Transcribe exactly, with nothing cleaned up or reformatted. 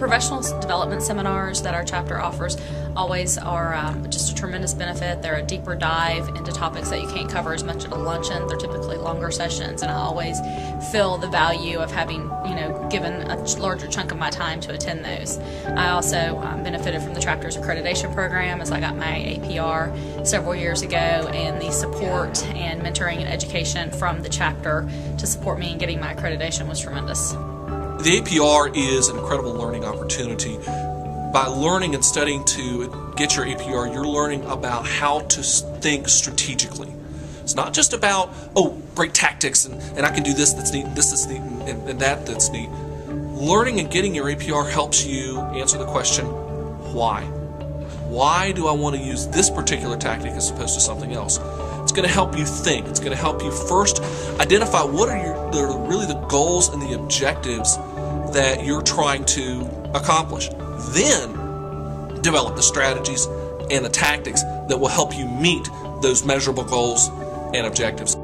professional development seminars that our chapter offers always are um, just a tremendous benefit. They're a deeper dive into topics that you can't cover as much at a luncheon. They're typically longer sessions, and I always feel the value of having, you know, given a larger chunk of my time to attend those. I also um, benefited from the chapter's accreditation program as I got my A P R several years ago, and the support and mentoring and education from the chapter to support me in getting my accreditation was tremendous. The A P R is an incredible learning opportunity. By learning and studying to get your A P R, you're learning about how to think strategically. It's not just about, oh, great tactics, and, and I can do this that's neat, this that's neat, and, and that that's neat. Learning and getting your A P R helps you answer the question, why? Why do I want to use this particular tactic as opposed to something else? It's going to help you think. It's going to help you first identify what are your, the, really the goals and the objectives that you're trying to accomplish. Then develop the strategies and the tactics that will help you meet those measurable goals and objectives.